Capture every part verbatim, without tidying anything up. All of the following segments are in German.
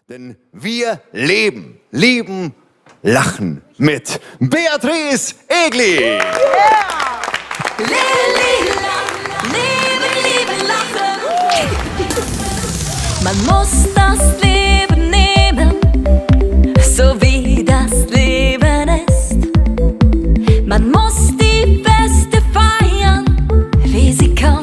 Denn wir leben, lieben, lachen mit Beatrice Egli. Yeah. Leben, lieben, lachen. Man muss das Leben nehmen, so wie das Leben ist. Man muss die Feste feiern, wie sie kommen.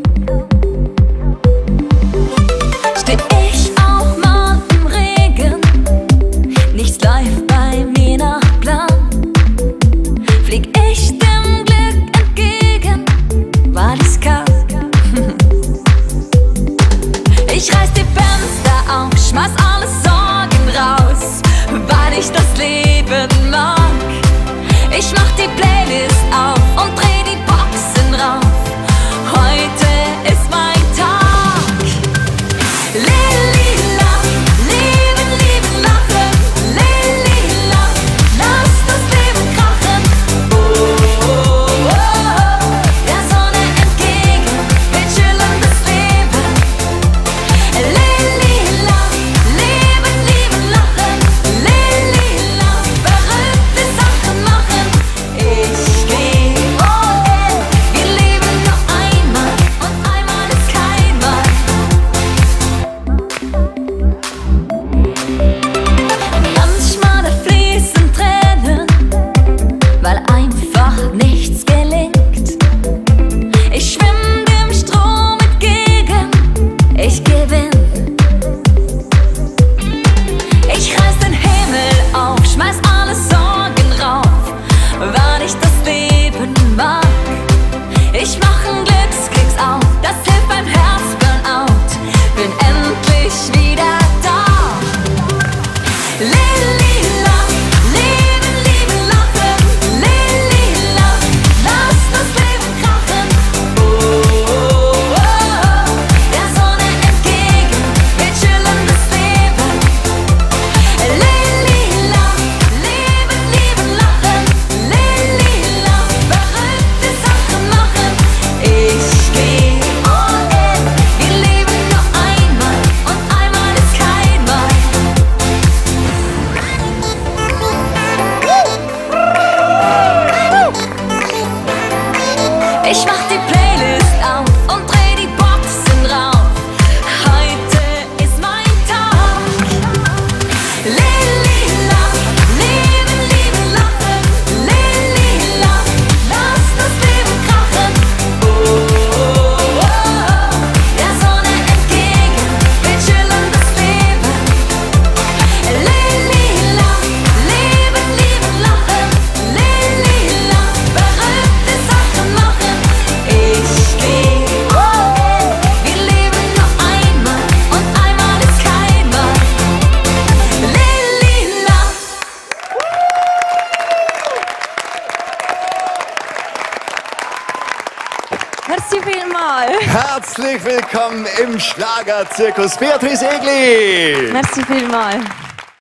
Steh ich auch mal im Regen, nichts läuft bei mir nach Plan. Flieg ich dem Glück entgegen, weil ich's kann. Ich reiß die Fenster auf, schmeiß alle Sorgen raus, weil ich das Leben mag. Ich mach die Playlist auf und dreh die Boxen rauf. Heute ist mein Tag. Lelila, leben, lieben, lachen. Lelila, lass das Leben krachen. Oh, oh, oh, oh. Der Sonne entgegen, wir chillen das Leben. Lelila, leben, lieben, lachen. Lelila, verrückte Sachen machen. Ich geh all in. Wir leben nur einmal und einmal ist kein Mal. Manchmal da fließen Tränen, weil einfach nichts gelingt. Ich schwimm dem Strom entgegen, ich gewinn. Ich reiß den Himmel auf, schmeiß alle Sorgen rauf, weil ich das Leben mag. Ich mach einen Glückskeks auf, das hilft beim Herzburnout. Bin endlich wieder da. Lelila, leben, lieben, lachen. Lelila, lass das Leben krachen. Oh, oh, oh, oh. Der Sonne entgegen, wir chillen das Leben. Lelila, leben, lieben, lachen. Lelila, verrückte Sachen machen. Ich geh all in. Wir leben nur einmal und einmal ist kein Mal. Ich mach die Playlist auf und dreh die Boxen rauf. Heute ist mein Tag. Lelila, leben, lieben, lachen. Lelila, lass das Leben krachen. Oh, oh, oh, oh. Der Sonne entgegen, wir chillen das Leben. Lelila, leben, lieben, lachen. Lelila, verrückte Sachen machen. Ich geh all in. Wir leben nur einmal und einmal ist kein Mal. Lelila. Merci vielmals. Herzlich willkommen im Schlagerzirkus, Beatrice Egli. Merci vielmals.